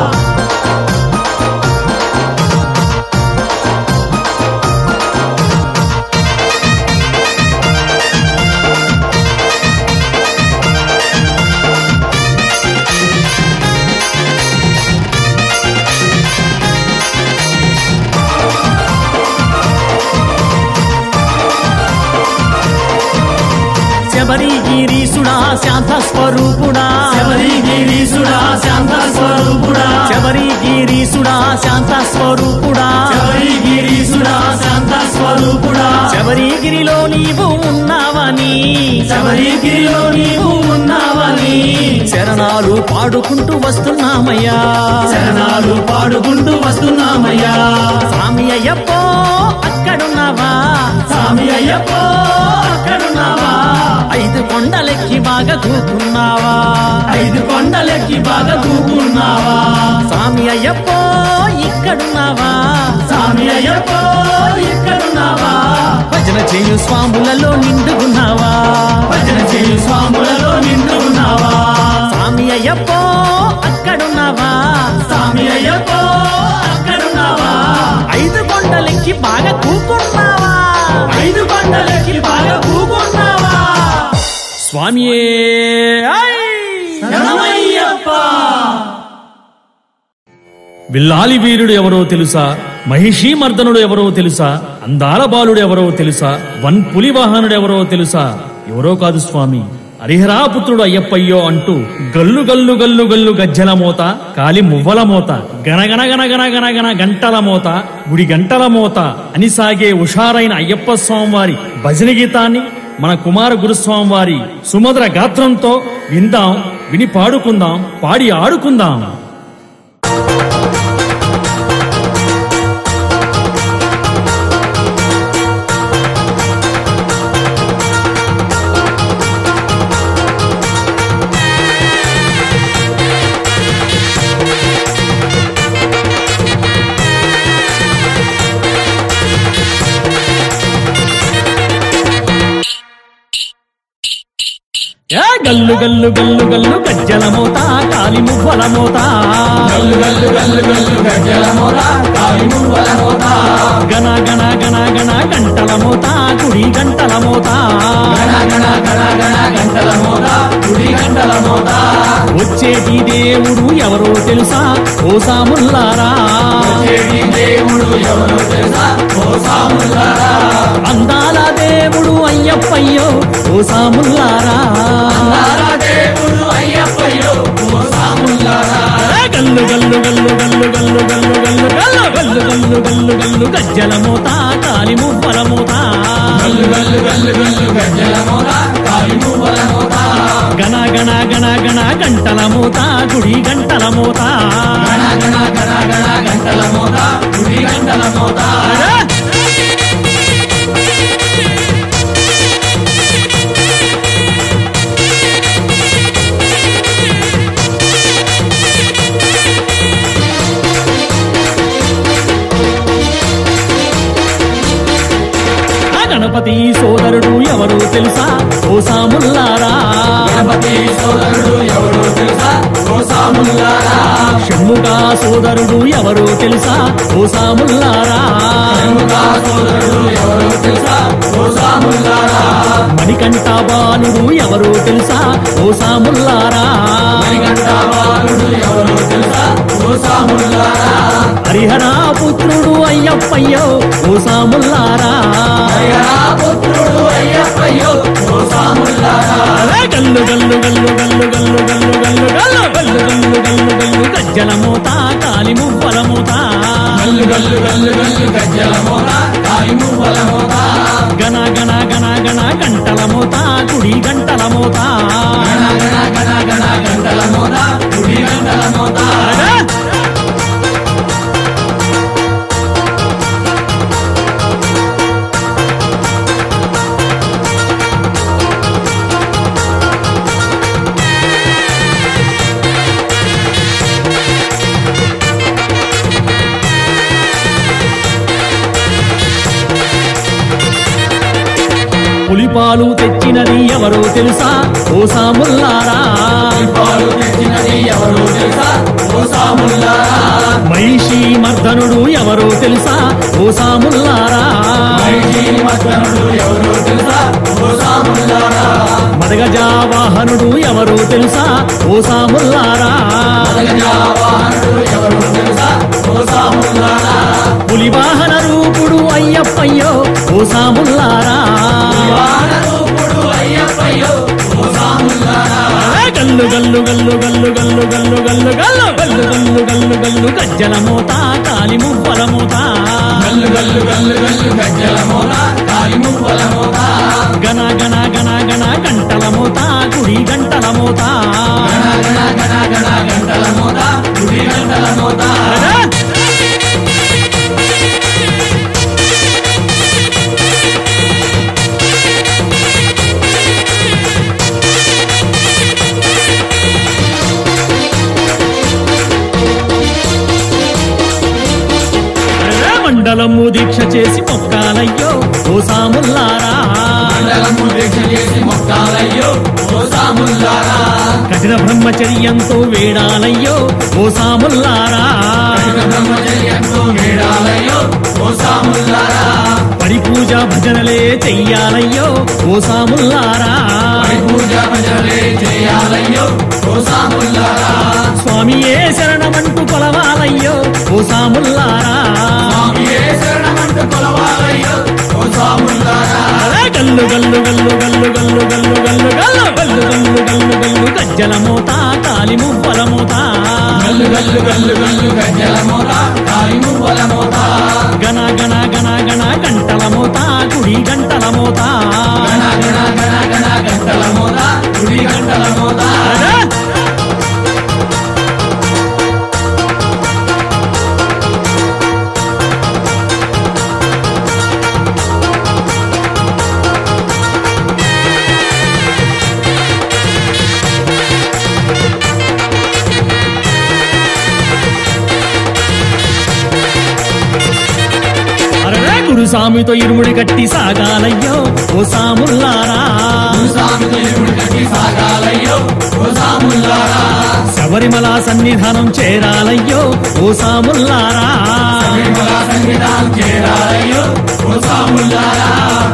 శబరిగిరీసుడా శాంత స్వరూపుడా శబరిగిరీసుడా శాంత స్వరూపుడా శబరిగిరీసుడా శాంత స్వరూపుడా శబరిగిరీసుడా శాంత స్వరూపుడా శబరిగిరిలో నీవు ఉన్నావని శబరిగిరిలో నీవు ఉన్నావని శరణాలు పాడుకుంటూ వస్తున్నామయ్యా శరణాలు పాడుకుంటూ వస్తున్నామయ్యా స్వామి అయ్యప్పో అక్కడున్నావా స్వామి అయ్యప్పో అక్కడున్నావా ఐదు కొండలెక్కి బాగా కూకున్నావా ఐదు కొండలెక్కి బాగా కూకున్నావా స్వామి అయ్యప్పో ఇక్కడున్నావా స్వామి అయ్యప్పో ఇక్కడున్నావా భజన చేయు స్వాములలో నిండుకున్నావా భజన చేయు స్వాములలో నిండుకున్నావా స్వామి అయ్యప్పో అక్కడున్నావా స్వామి అయ్యప్పో అక్కడున్నావా ఐదు కొండలెక్కి బాగా కూకున్నావా ఐదు కొండలెక్కి బాగా కూకున్నావా స్వామియే శరణమయ్యప్ప విల్లాలి వీరుడు ఎవరో తెలుసా మహిషీ మర్దనుడు ఎవరో తెలుసా అందాల బాలుడు ఎవరో తెలుసా వన్ పులి వాహనుడు ఎవరో తెలుసా ఎవరో కాదు స్వామి హరిహరాపుత్రుడు అయ్యప్పయ్యో అంటూ గల్లు గల్లు గల్లు గల్లు గజ్జల మోత కాలి మువ్వల మోత గణగణ గణ గణ గణ గణ గంటల మోత గుడి గంటల మోత అని సాగే ఉషారైన అయ్యప్ప స్వామి వారి భజన గీతాన్ని మన కుమార గురుస్వామి వారి సుమధుర గాత్రంతో విందాం, విని పాడుకుందాం, పాడి ఆడుకుందాం. గల్లు గల్లు గల్లు గల్లు గజ్జల మోత కాలి మువ్వల మోత గల్లు గల్లు గల్లు గల్లు గజ్జల మోత కాలి మువ్వల మోత గణ గణ గణ గణ గంటల మోత గుడి గంటల మోత గణ గణ గణ గణ గంటల మోత గుడి గంటల మోత వచ్చేటి దేవుడు ఎవరో తెలుసా ఓ సాముల్లారా వచ్చేటి దేవుడు ఎవరో తెలుసా ఓ సాముల్లారా అందాల దేవుడు అయ్యప్పయ్యో ఓ సాముల్లారా అందాల దేవుడు అయ్యప్పయ్యో ఓ సాముల్లారా గల్లు గల్లు గల్లు గల్లు గల్లు గల్లు గల్లు గల్లు గల్లు గల్లు గల్లు గల్లు గజ్జల మోత కాలి మువ్వల మోత గల్లు గల్లు గల్లు గల్లు గజ్జల మోత కాలి మువ్వల మోత గణ గణ గణ గణ గంటల మోత గుడి గంటల మోత గణ గణ గణ గణ గంటల మోత గుడి గంటల మోత గణపతి సోదరుడు ఎవరు తెలుసా ఓ సాముల్లారా గణపతి సోదరుడు ఎవరో తెలుసా ఓ సాముల్లారా షణ్ముఖ సోదరుడు ఎవరు తెలుసా ఓ సాముల్లారా షణ్ముఖ సోదరుడు ఎవరో తెలుసా ఓ సాముల్లారా మణికంఠ బాలుడు ఎవరు తెలుసా ఓ సాముల్లారా మణికంఠ బాలుడు ఎవరో తెలుసా ఓ సాముల్లారా హరిహరా పుత్రుడు అయ్యప్పయ్యో ఓ సాముల్లారా పుత్రుడు అయ్యప్పయ్యో ఓ సాముల్లారా గల్లు గల్లు గల్లు గల్లు గల్లు గల్లు గల్లు గల్లు గల్లు గల్లు గల్లు గల్లు గజ్జల మోత కాలి మువ్వల మోత గల్లు గల్లు గల్లు గల్లు గజ్జల మోత కాలి మువ్వల మోత గణ గణ గణ గణ గంటల మోత గుడి గంటల మోత గణ గణ గణ గణ గంటల మోత గుడి గంటల మోత పాలు తెచ్చినది ఎవరో తెలుసా ఓ సాముల్లారా పాలు తెచ్చినది ఎవరో తెలుసా ఓ సాముల్లారా మహిషి మర్దనుడు ఎవరో తెలుసా ఓ సాముల్లారా మహిషి మర్దనుడు ఎవరో తెలుసా ఓ సాముల్లారా మదగజా వాహనుడు ఎవరో తెలుసా ఓ సాముల్లారా వాహనుడు ఎవరో తెలుసా ఓ సాముల్లారా పులి వాహన రూపుడు అయ్యప్పయ్యో ఓ సాముల్లారా వాహనరూపుడు అయ్యప్పయ్యో ఓ సాముల్లారా గల్లు గల్లు గల్లు గల్లు గల్లు గల్లు గల్లు గల్లు గల్లు గల్లు గల్లు గల్లు గజ్జల మోత కాలి మువ్వల మోత గల్లు గల్లు గల్లు గల్లు గజ్జల మోత కాలి మువ్వల మోత గణ గణ గణ గణ గంటల మోత గుడి గంటల మోత గణ గణ గణ గణ గంటల మోత గుడి గంటల మోత మండలము దీక్ష చేసి మొక్కాలయ్యో ఓ సాముల్లారా మండలము దీక్ష చేసి మొక్కాలయ్యో ఓ సాముల్లారా కఠిన బ్రహ్మచర్యంతో వేడాలయ్యో ఓ సాముల్లారా బ్రహ్మచర్యంతో వేడాలయ్యో ఓ సాముల్లారా పడి పూజ భజనలే చెయ్యాలయ్యో ఓ సాముల్లారా పూజ భజనలే చేయాలయ్యో ఓ సాముల్లారా స్వామియే శరణమంటూ కొలవాలయ్యో ఓ సాముల్లారా స్వామియే శరణమంటూ కొలవాలయ్యో ఓ సాముల్లారా గల్లు గల్లు గల్లు గల్లు గల్లు గల్లు గల్లు గల్లు గల్లు గల్లు గల్లు గల్లు గజ్జల మోత కాలి మువ్వల మోత గల్లు గల్లు గల్లు గల్లు గజ్జల మోత కాలి మువ్వల మోత గణ గణ గణ గణ గంటల మోత గుడి గంటల మోత గణ గణ గణ గణ గంటల మోత గుడి గంటల మోత గురుసామితో ఇరుముడి కట్టి సాగాలయ్యో ఓ సాముల్లారా స్వామితో ఇరుముడి కట్టి సాగాలయ్యో ఓ సాముల్లారా శబరిమల సన్నిధానం చేరాలయ్యో ఓ సాముల్లారా శబరిమల సన్నిధానం చేరాలయ్యో ఓ సాముల్లారా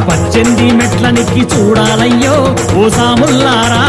18 మెట్లనెక్కి చూడాలయ్యో ఓ సాముల్లారా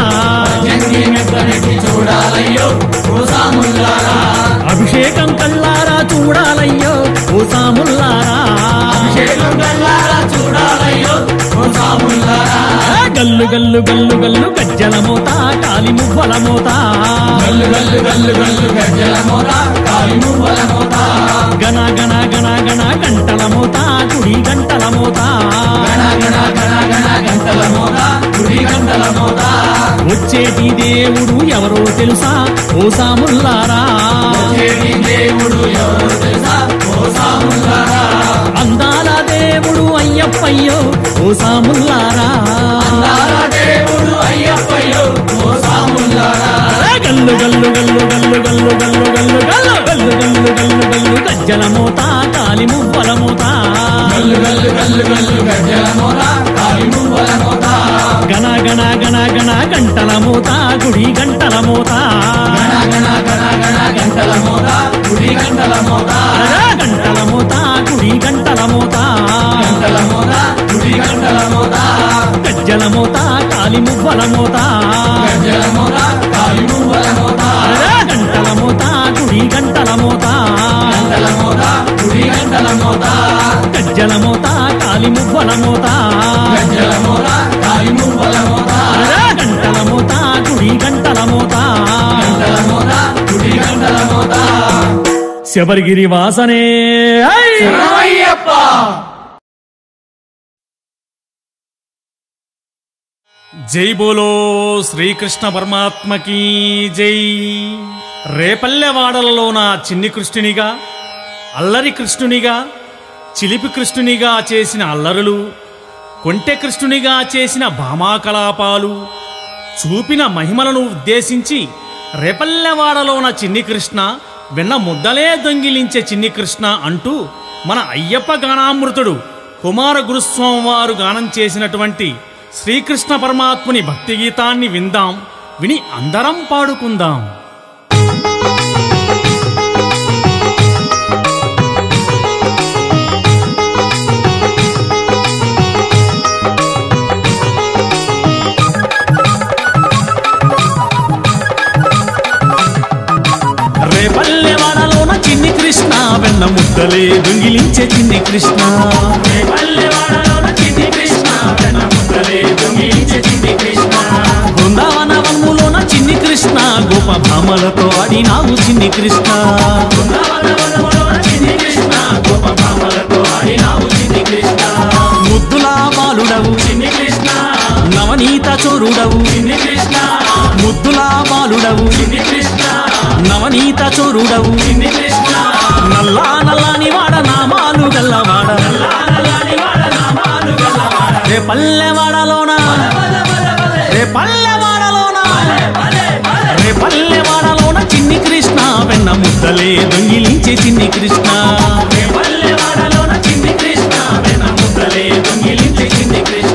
18 మెట్లనెక్కి చూడాలయ్యో ఓ సాముల్లారా అభిషేకం కల్లారా చూడాలయ్యో ఓ సాముల్లారా అభిషేకం కల్లారా చూడాలయ్యో ఓ సాముల్లారా గల్లు గల్లు గల్లు గల్లు గజ్జల మోత కాలి మువ్వల మోత గల్లు గల్లు గల్లు గల్లు గజ్జల మోత కాలి మువ్వల మోత గణ గణ గణ గణ గంటల మోత గుడి గంటల మోత గణ గణ గణ గణ గంటల మోత గుడి గంటల మోత వచ్చేటి దేవుడు ఎవరో తెలుసా ఓ సాముల్లారా వచ్చేటి దేవుడు ఎవరో తెలుసా ఓ సాముల్లారా అందాల దేవుడు అయ్యప్పయ్యో ఓ సాముల్లారా అందాల దేవుడు అయ్యప్పయ్యో ఓ సాముల్లారా గల్లు గల్లు గల్లు గల్లు గల్లు గల్లు గల్లు గల్లు గల్లు గల్లు గల్లు గల్లు గజ్జల మోత కాలి మువ్వల మోత గల్లు గల్లు గల్లు గల్లు గజ్జల మోత కాలి మువ్వల మోత గణ గణ గణ గణ గంటల మోత గుడి గంటల మోత గణ గణ గణ గణ గంటల మోత గుడి గంటల మోత గంటల మోత గుడి గంటల మోత గంటల మోత గుడి గంటల మోత గజ్జల మోత కాలి మువ్వల మోత గజ్జల మోత కాలి మువ్వల మోత గంటల మోత గుడి గంటల మోత గంటల మోత గుడి గంటల మోత గజ్జల మోత కాలి మువ్వల మోత గజ్జల మోత కాలి మువ్వల మోత గంటల మోత గుడి గంటల మోత గంటల మోత గుడి గంటల మోత శబరిగిరి వాసనే ఐ! శరణమయ్యప్ప జై బోలో శ్రీకృష్ణ పరమాత్మకి జై. రేపల్లెవాడలలోన చిన్ని కృష్ణునిగా, అల్లరి కృష్ణునిగా, చిలిపి కృష్ణునిగా చేసిన అల్లరులు, కొంటె కృష్ణునిగా చేసిన భామాకలాపాలు, చూపిన మహిమలను ఉద్దేశించి రేపల్లెవాడలోన చిన్ని కృష్ణ, వెన్న ముద్దలే దొంగిలించే చిన్ని కృష్ణ అంటూ మన అయ్యప్ప గానామృతుడు కుమార గురుస్వామి వారు గానం చేసినటువంటి శ్రీకృష్ణ పరమాత్ముని భక్తి గీతాన్ని విందాం, విని అందరం పాడుకుందాం. రేపల్లెవాడలోన చిన్ని కృష్ణ, వెన్న ముద్దలే దొంగిలించే చిన్ని కృష్ణ. రేపల్లెవాడలోన చిన్ని కృష్ణ, వెన్న ముద్దలే దొంగిలించే చిన్ని కృష్ణ. బృందావన వనములోన చిన్ని కృష్ణ, గోప భామలతో ఆడినావు చిన్ని కృష్ణ. బృందావన వనములోన చిన్ని కృష్ణ, గోప భామలతో ఆడినావు చిన్ని కృష్ణ. ముద్దులా బాలుడవు చిన్ని కృష్ణ, నవనీత చోరుడవు చిన్ని కృష్ణ. ముద్దులా బాలుడవు చిన్ని కృష్ణ, నవనీత చోరుడవు చిన్ని కృష్ణ. నల్లా నల్లాని వాడ నామాలు గల్లవాడ, రే పల్లెవాడలోన, రే పల్లెవాడలోన, రే పల్లెవాడలోన చిన్ని కృష్ణ, వెన్న ముద్దలే దొంగిలించే చిన్ని కృష్ణ. రే పల్లెవాడలోన చిన్ని కృష్ణ, వెన్న ముద్దలే దొంగిలించే చిన్ని కృష్ణ.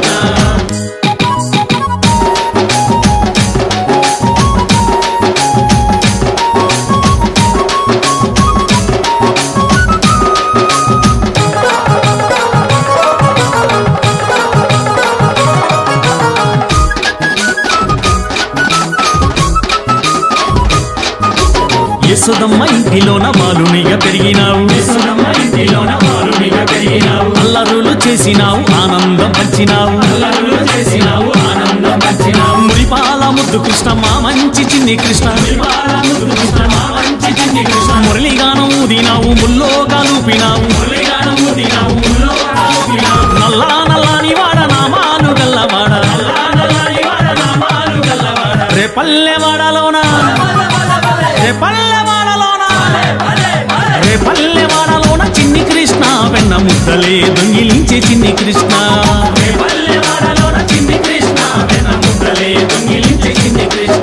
యశోదమ్మ ఇంటిలోన బాలునిగా పెరిగినావు, యశోదమ్మ ఇంటిలోన బాలునిగా పెరిగినావు. అల్లరులు చేసినావు, ఆనందం పంచినావు, అల్లరులు చేసినావు, ఆనందం పంచినావు. మురిపాల ముద్దు కృష్ణ, మా మంచి చిన్ని కృష్ణ. మురిపాల ముద్దు కృష్ణ, మా మంచి చిన్ని కృష్ణ. మురళిగానం ఊదినావు, ముల్లో కాలుపినావు, మురళిగానం ఊదినావు, ముల్లో కాలుపినావు. నల్లా నల్లాని వాడ నామాలు గల్లవాడ, నల్లా నల్లాని వాడ నామాలు గల్లవాడ. రే పల్లెవాడలోన, రే పల్లెవాడలోన, రే పల్లెవాడలోన చిన్ని కృష్ణ, వెన్న ముద్దలే దొంగిలించే చిన్ని కృష్ణ. రే పల్లెవాడలోన చిన్ని కృష్ణ, వెన్న ముద్దలే దొంగిలించే చిన్ని కృష్ణ.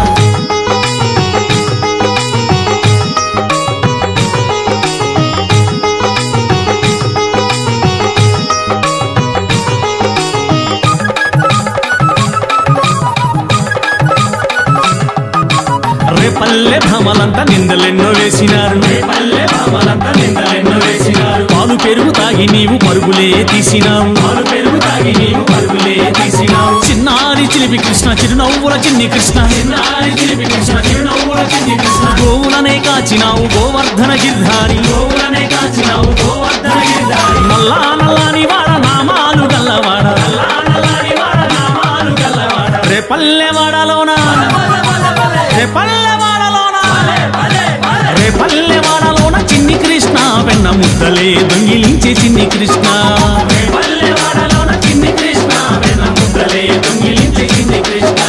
పల్లె భామలంతా నిందలెన్నో వేసినారు, పల్లె భామలంతా నిందలెన్నో వేసినారు. పాలు పెరుగు తాగి నీవు పరుగులే తీసినావు, పాలు పెరుగు తాగి నీవు పరుగులే తీసినావు. చిన్నారి చిలిపి కృష్ణ, చిరునవ్వుల చిన్ని కృష్ణ. చిన్నారి చిలిపి కృష్ణ, చిరునవ్వుల చిన్ని కృష్ణ. గోవులనే కాచినావు, గోవర్ధన గిర్ధారి, గోవులనే కాచినావు, గోవర్ధన గిర్ధారి. నల్లా నల్లాని వాడ నామాలు గల్లవాడ, నల్లా నల్లాని వాడ నామాలు గల్లవాడ. రే పల్లెవాడలోన, రే పల్లెవాడలోన, రే పల్లెవాడలోన చిన్ని కృష్ణ, వెన్న ముద్దలే దొంగిలించే చిన్ని కృష్ణ. రే పల్లెవాడలోన చిన్ని కృష్ణ, వెన్న ముద్దలే దొంగిలించే చిన్ని కృష్ణ.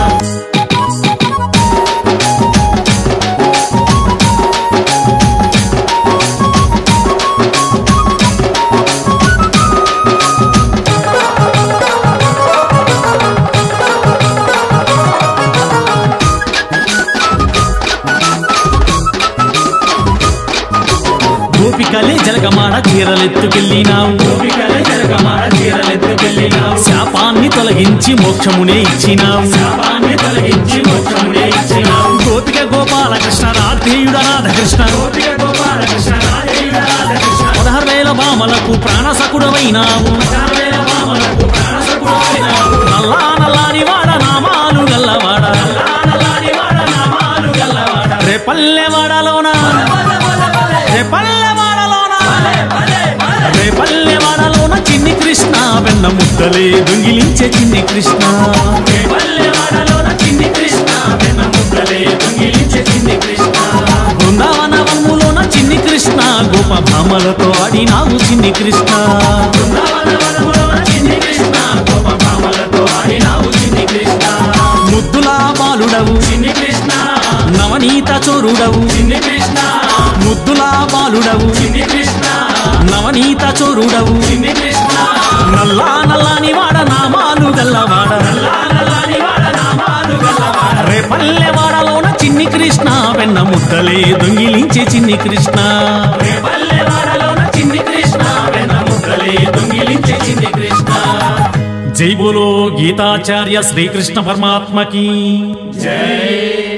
గోపికలే జలగమాడ చీరలెత్తుకెళ్ళినావు, గోపికలే జలగమాడ చీరలెత్తుకెళ్ళినావు. శాపాన్ని తొలగించి మోక్షమునే ఇచ్చినావు, శాపాన్ని తొలగించి మోక్షమునే ఇచ్చినావు. గోపిక గోపాలకృష్ణ, రాధేయుడ రాధకృష్ణ, గోపిక గోపాలకృష్ణ, రాధేయుడ రాధకృష్ణ. 16,000 భామలకు ప్రాణసకుడవైనావు, 16,000 భామలకు ప్రాణసకుడవైనావు. నల్లా నల్లాని వాడ నామాలు గల్లవాడ, నల్లా నల్లాని వాడ నామాలు గల్లవాడ. రే పల్లెవాడలోన, రే పల్లెవాడలోన, రే పల్లెవాడలోన చిన్ని కృష్ణ, వెన్న ముద్దలే దొంగిలించే చిన్ని కృష్ణ. రే పల్లెవాడలోన చిన్ని కృష్ణ, వెన్న ముద్దలే దొంగిలించే చిన్ని కృష్ణ. బృందావన వనములోన చిన్ని కృష్ణ, గోప భామలతో ఆడినావు చిన్ని కృష్ణ. బృందావన వనములోన చిన్ని కృష్ణ, గోప భామలతో ఆడినావు చిన్ని కృష్ణ. ముద్దులా బాలుడవు చిన్ని కృష్ణ, నవనీత చోరుడవు చిన్ని కృష్ణ. ముద్దులా బాలుడవు చిన్ని కృష్ణ, నవనీత చోరుడవు చిన్ని కృష్ణ. నల్లా నల్లాని వాడ నామాలు గల్లవాడ, నల్లా నల్లాని వాడ నామాలు గల్లవాడ. రే పల్లెవాడలోన చిన్ని కృష్ణ, వెన్న ముద్దలే దొంగిలించే చిన్ని కృష్ణ. రే పల్లెవాడలోన చిన్ని కృష్ణ, వెన్న ముద్దలే దొంగిలించే చిన్ని కృష్ణ. జై బోలో గీతాచార్య శ్రీకృష్ణ పరమాత్మకి జై